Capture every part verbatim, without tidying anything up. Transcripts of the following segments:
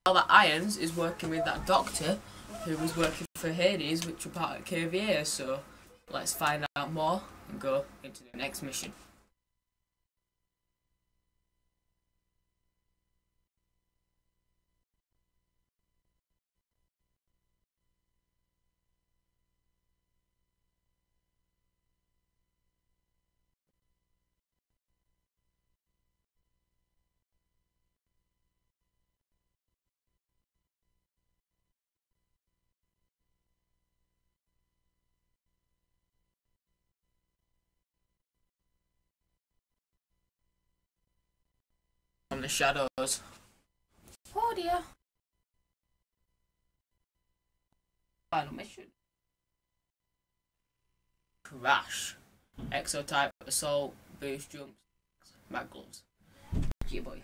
that Irons is working with that doctor who was working for Hades, which were part of K V A, so let's find out more and go into the next mission. From the shadows. Oh dear. Final mission. Crash. Exotype assault, boost jumps, mag gloves. Yeah boy.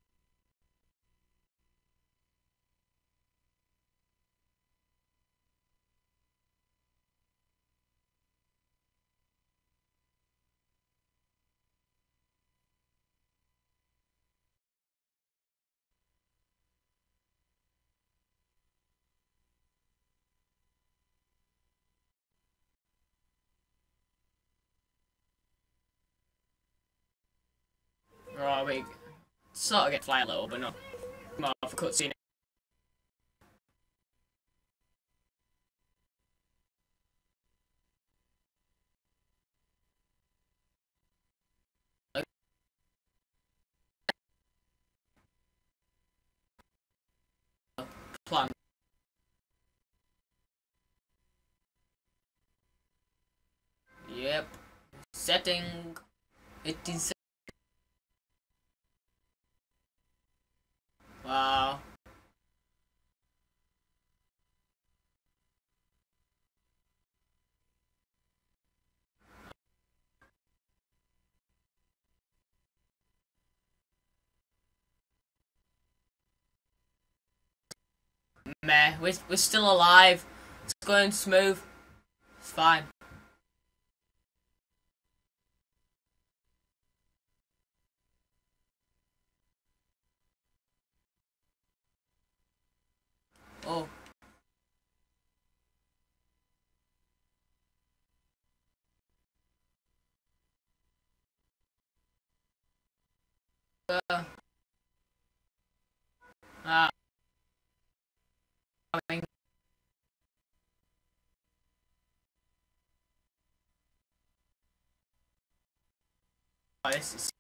Oh, we sort of get to fly a little, but not more of a cutscene. Plan. Yep. Setting. It is. Wow. Meh. We're, we're still alive. It's going smooth. It's fine. Oh. Uh. Ah. Uh, oh, this is.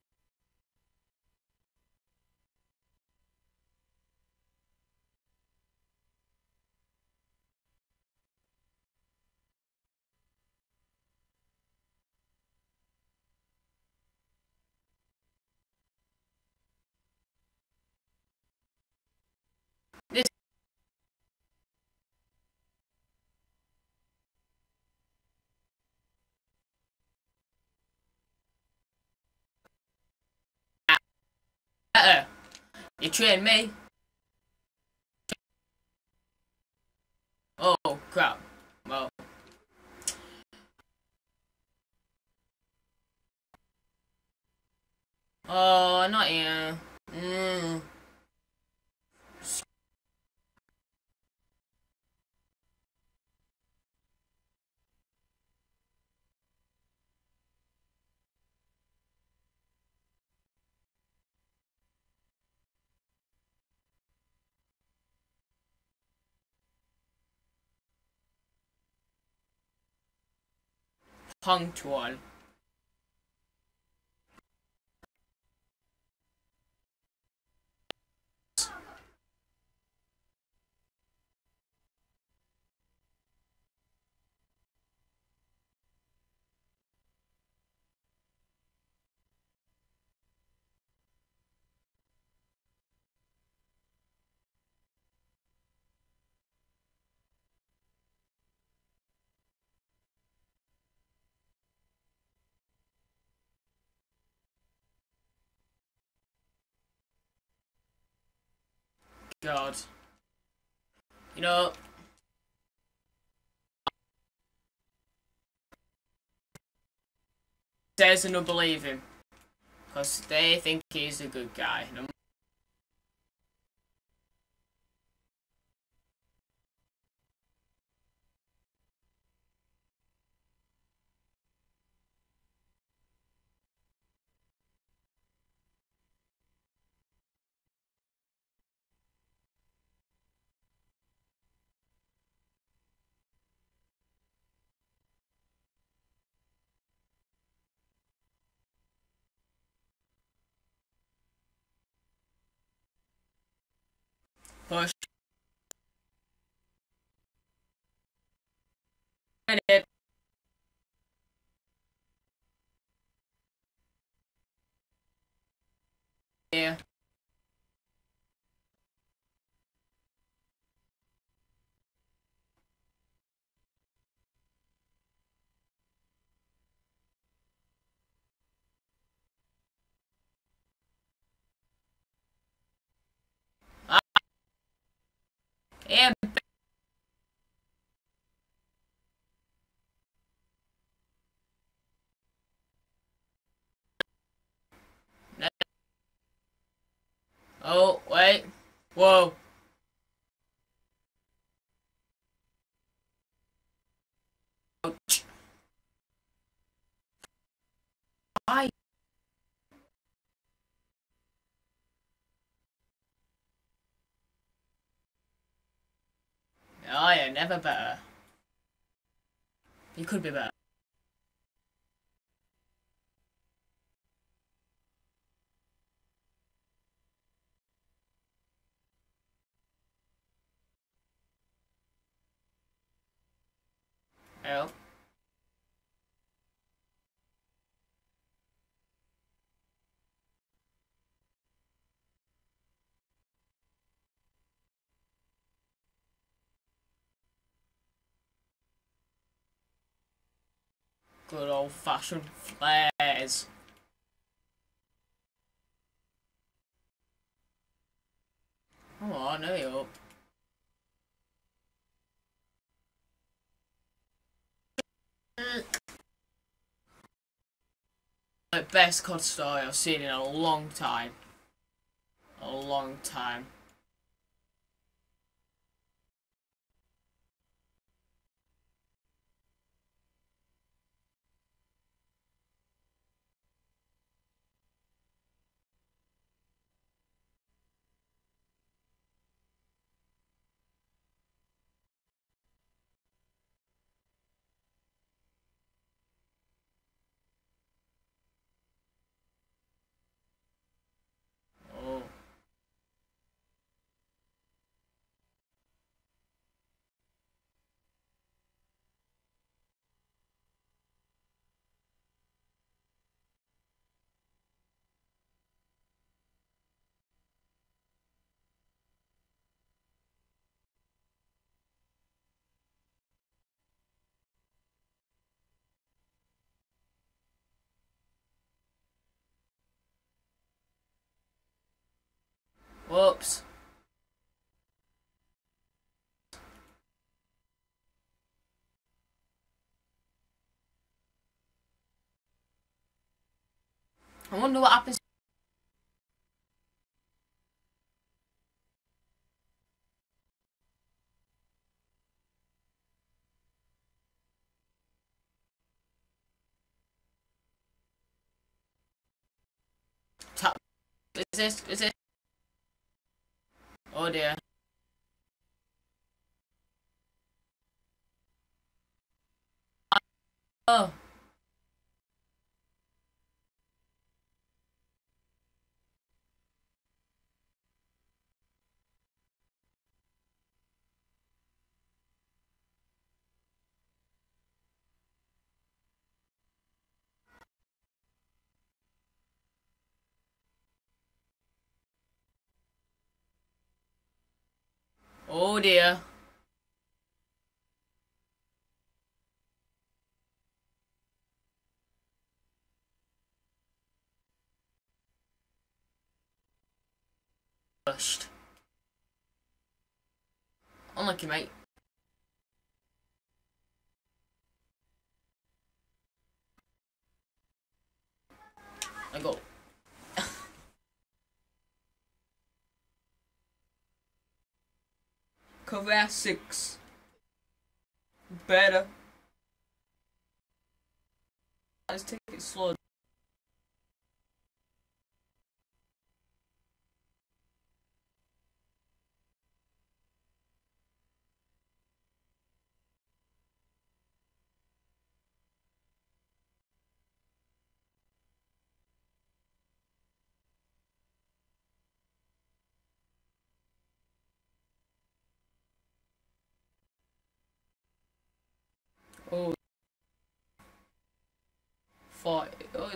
This. Better. You trained me. Oh crap. Well. Oh, not here. Mm. Punctual. God. You know, says and don't believe him. Because they think he's a good guy. No Push. It. Yeah. Ah, yeah. Oh, wait. Whoa. Ouch. Why? Oh, yeah, never better. You could be better. Oh. Good old fashioned flares. Come on, hurry up. The best C O D story I've seen in a long time. A long time. Oh. Whoops. I wonder what happens. Tap. Is this? Is this? Oh dear. Oh. Oh dear. Pushed. Unlucky, mate. I go. Cover six. Better. Let's take it slow.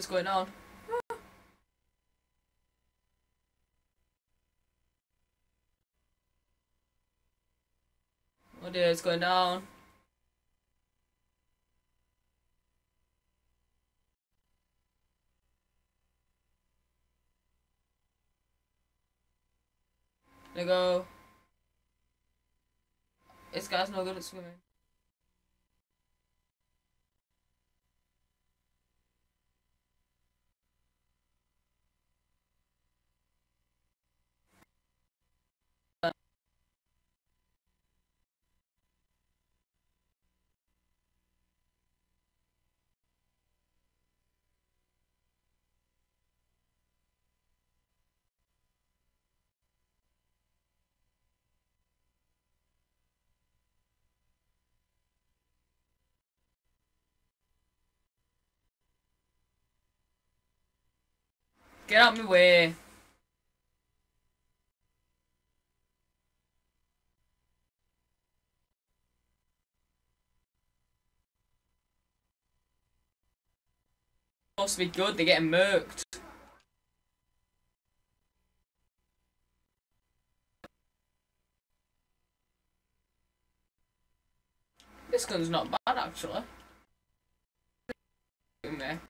going on? Oh dear, it's going down. There you go. This guy's no good at swimming. Get out of my way. Supposed to be good, they're getting murked. This gun's not bad actually. There.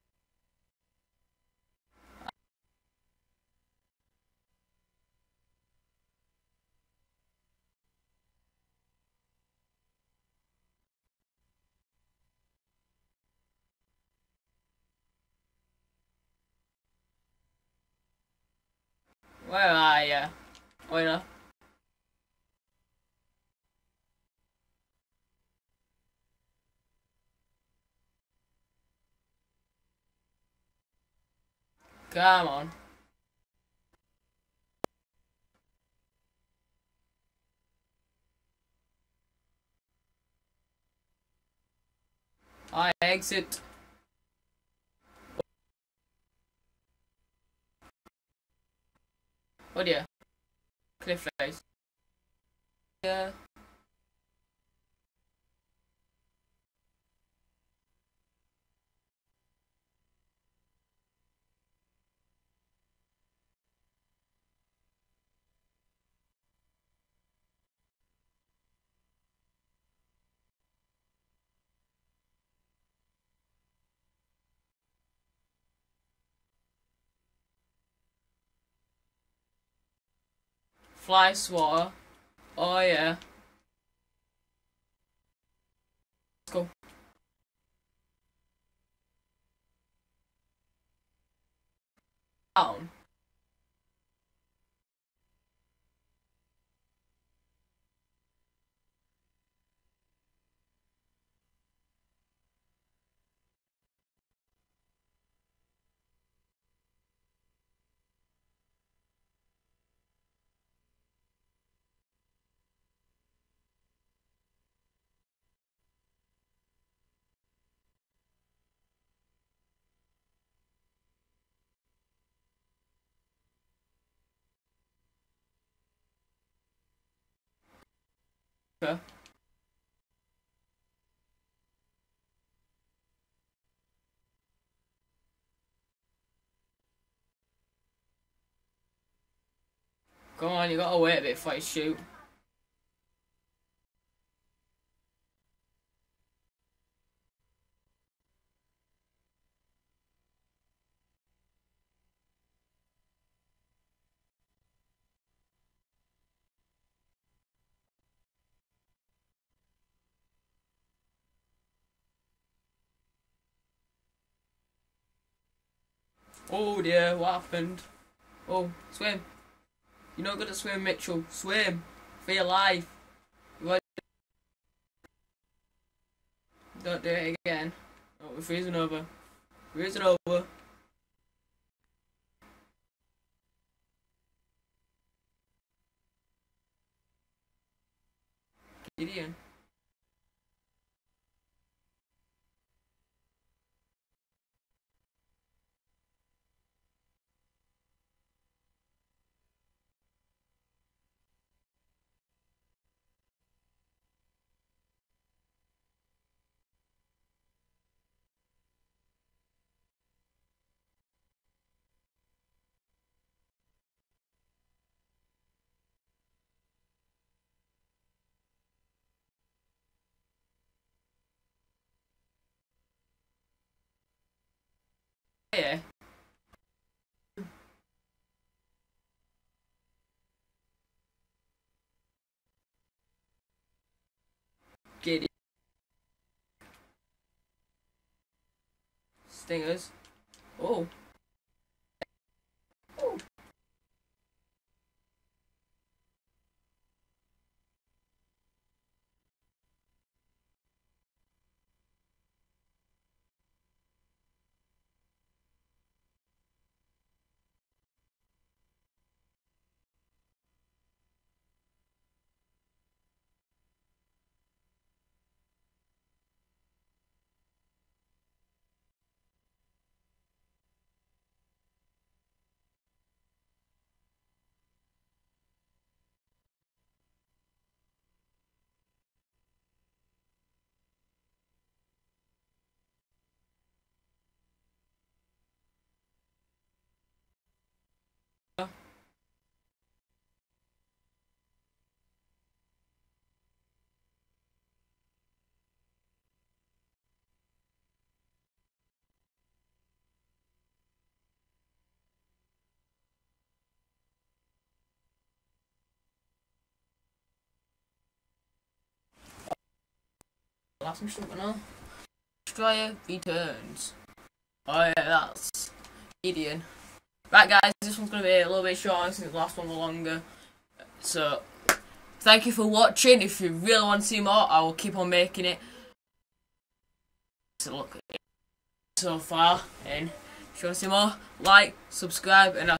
Where are you? Wait no. Come on. I exit. Oh dear. Cliff face. Yeah. Fly swatter. Oh yeah. Let's go. Down. Okay. Come on, you gotta wait a bit before you shoot. Oh dear, what happened? Oh, swim. You're not good at swimming, Mitchell. Swim. For your life. Don't do it again. Oh, we're freezing over. Freezing over. Gideon. Gideon. Stingers. Oh. Oh. Last instrument now. Destroyer returns. Oh yeah, that's Gideon. Right guys, this one's going to be a little bit shorter since the last one was longer. So, thank you for watching. If you really want to see more, I will keep on making it. So look at it so far. And if you want to see more, like, subscribe, and I'll